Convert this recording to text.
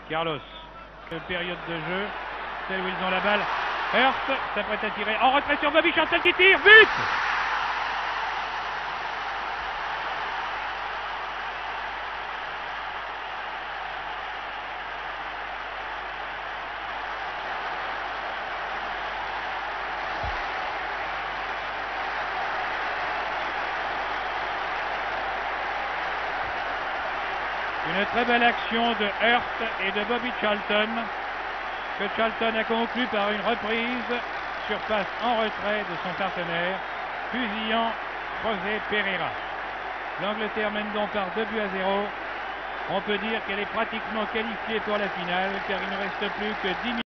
Carlos, période de jeu, celle où ils ont la balle. Hurst s'apprête à tirer, en retrait sur Bobby Charlton qui tire, but! Une très belle action de Hurst et de Bobby Charlton, que Charlton a conclu par une reprise sur passe en retrait de son partenaire, fusillant José Pereira. L'Angleterre mène donc par 2-0. On peut dire qu'elle est pratiquement qualifiée pour la finale, car il ne reste plus que 10 minutes.